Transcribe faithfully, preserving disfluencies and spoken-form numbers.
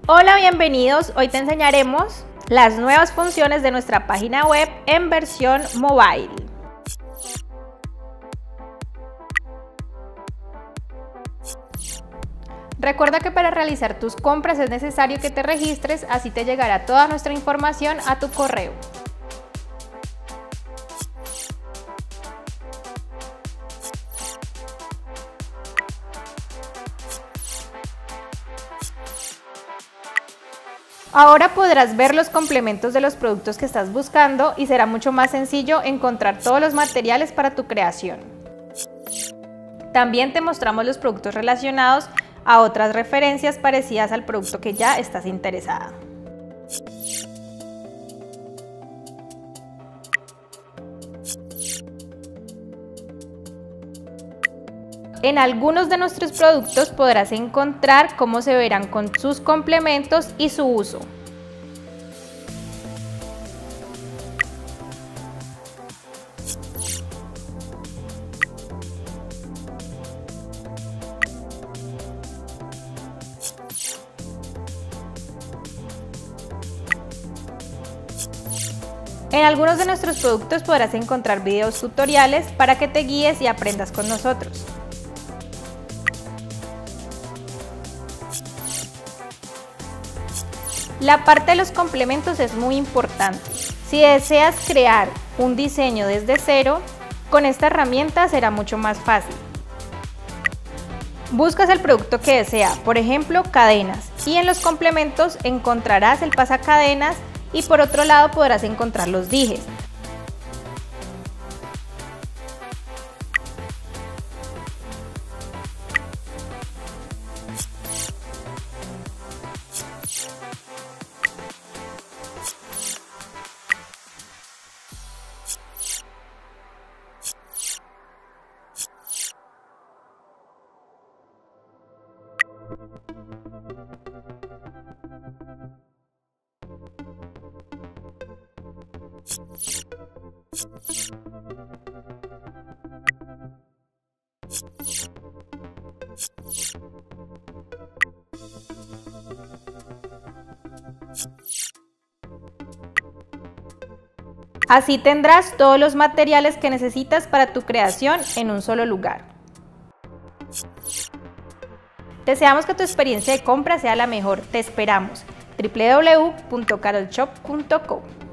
Hola, bienvenidos. Hoy te enseñaremos las nuevas funciones de nuestra página web en versión mobile. Recuerda que para realizar tus compras es necesario que te registres, así te llegará toda nuestra información a tu correo. Ahora podrás ver los complementos de los productos que estás buscando y será mucho más sencillo encontrar todos los materiales para tu creación. También te mostramos los productos relacionados a otras referencias parecidas al producto que ya estás interesada. En algunos de nuestros productos podrás encontrar cómo se verán con sus complementos y su uso. En algunos de nuestros productos podrás encontrar videos tutoriales para que te guíes y aprendas con nosotros. La parte de los complementos es muy importante. Si deseas crear un diseño desde cero, con esta herramienta será mucho más fácil. Buscas el producto que deseas, por ejemplo, cadenas, y en los complementos encontrarás el pasacadenas y por otro lado podrás encontrar los dijes. Así tendrás todos los materiales que necesitas para tu creación en un solo lugar. Deseamos que tu experiencia de compra sea la mejor. Te esperamos. w w w punto carol shop punto com